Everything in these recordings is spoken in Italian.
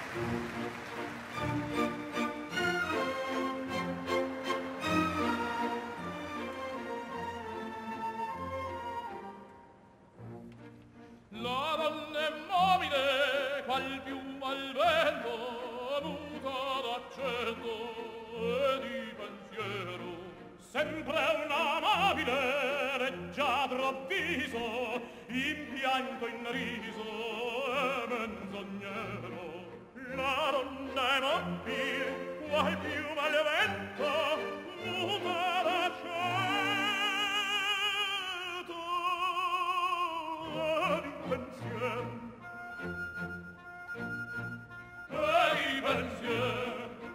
La donna è mobile, qual piuma al vento, muta d'accento e di pensiero. Sempre un amabile, reggiadro viso, in pianto, in riso e menzognero. La donna è mobile, qual piuma al vento, muta d'accento e di pensiero. E di pensiero.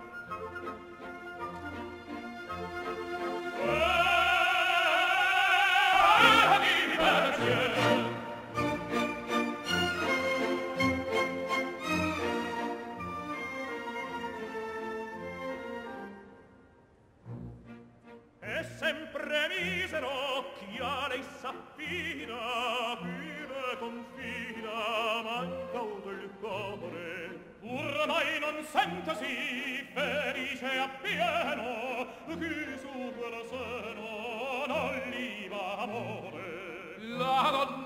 È sempre misero, chiara e saffina, vive confina, manca del cuore. Ormai non sentesi felice appieno, chi su quel seno non gli va amore. La donna